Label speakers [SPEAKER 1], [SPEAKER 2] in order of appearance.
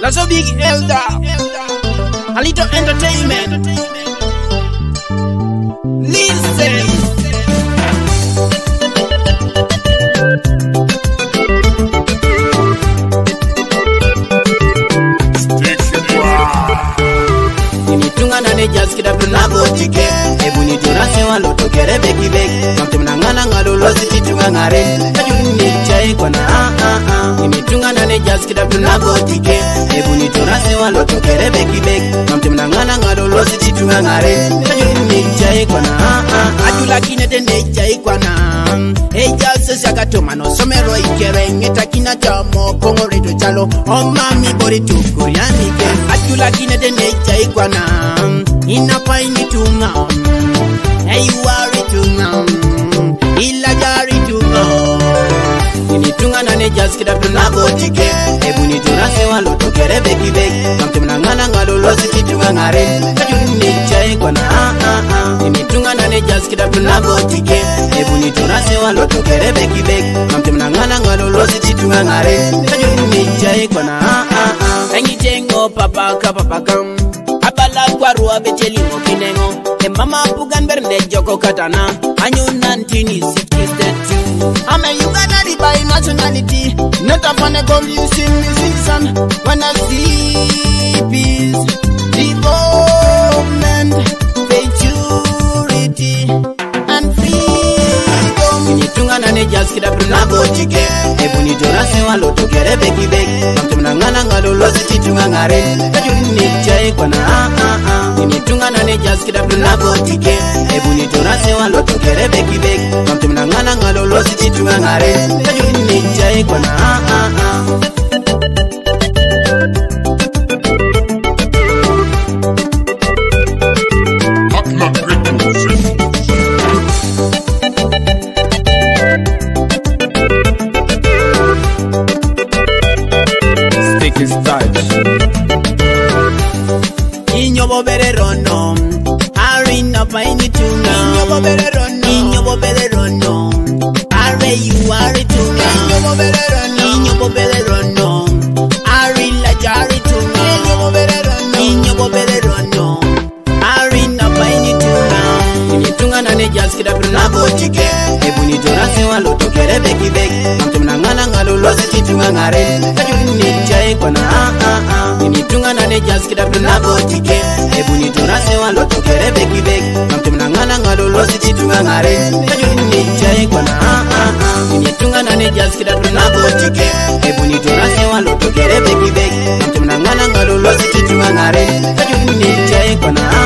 [SPEAKER 1] That's a big elder. A little entertainment. Listen. Just get up and go tike. Ebuni turase walo tokere beki beki. Mamte mnangana ngalo lozi titu ngare. Kajuni chai kona Imitunga nane just get up and go tike. Ebuni turase walo tokere beki beki. Mamte mnangana ngalo lozi titu ngare. Kajuni chai kona Ajula kine tende chai kwana. Eja sesi akatoma no somero ikere. Ngeta kina chamo kongo reto chalo. Mami bori tukuriani ke. Ajula kine tende chai kwana. Ina paini tunga, eyuari tunga, ilajari tunga. Ini tunga nane just get up to nago tike. Ebuni turase walo tokere beki beki. Mamte mnangana ngalo lozi titunga ngare. Kajuni chai kwana Ini tunga nane just get up to nago tike. Ebuni turase walo tokere beki beki. Mamte mnangana ngalo lozi titunga ngare. Kajuni chai kwana Engi jengo papa kapapakam. Abala kwarua bechelingo kinengo. Mama pugan berne joko katana. Anyunantini sikisdetu. I'm a Uganda by nationality. Not upon a goal you see me season. When I see peace, development, security, and freedom. Initunga nane just get up na go tike. Ebuni turase walo tokere beki beki. Mamte mnangana ngalo lozi titunga ngare. Kajuni chai kwana Imitunga nane just get up na go tike. Ebuni turase walo tokere beki beki. Mamte mnangana ngalo lozi titunga ngare. Kajuni chai kwana Inyobo bererono, arina paini tunga. Inyobo bererono, inyobo bererono, are you are tunga. Inyobo bererono, inyobo bererono, arila jari tunga. Inyobo bererono, inyobo bererono, arina paini tunga. Imitunga nane just get up na go tike. Ebuni turase walo tokere beki beki. Mamte mnangana ngalo lozi titunga ngare. Kajuni chai kwana Imitunga nane just get up na go tike. Ebuni turase walo tokere beki beki. Mamte mnangana ngalo lozi titunga ngare. Kajuni chai kwana Imitunga nane just get up na go tike. Ebuni turase walo tokere beki beki. Mamte mnangana ngalo lozi titunga ngare. Kajuni chai kwana